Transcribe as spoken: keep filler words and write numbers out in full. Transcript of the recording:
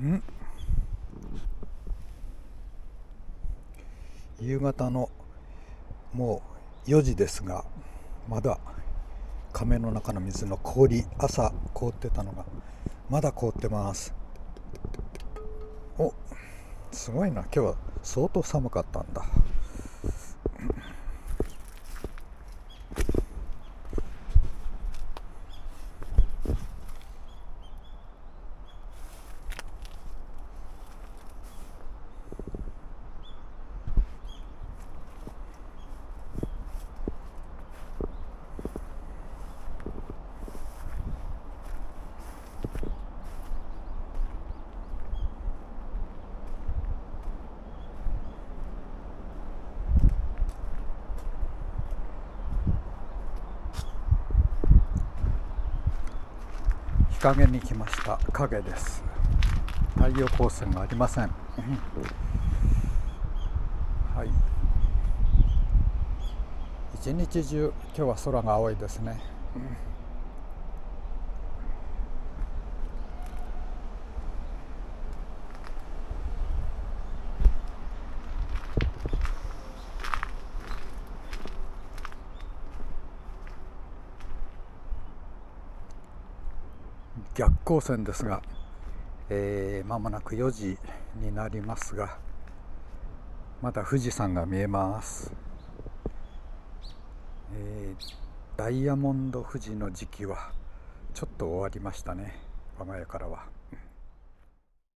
ん夕方のもうよじですが、まだ亀の中の水の氷、朝凍ってたのがまだ凍ってます。お、すごいな。今日は相当寒かったんだ。日陰に来ました。影です。太陽光線がありません。はい、一日中今日は空が青いですね。逆光線ですが、えー、間もなくよじになりますが、まだ富士山が見えます。えー、ダイヤモンド富士の時期はちょっと終わりましたね、我が家からは。